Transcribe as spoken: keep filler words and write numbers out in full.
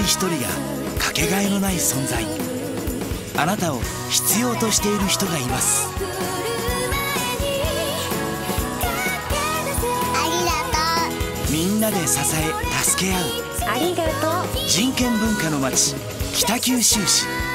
一人がかけがえのない存在。あなたを必要としている人がいます。 ありがとう。 みんなで支え助け合う。 ありがとう。 人権文化の街、北九州市。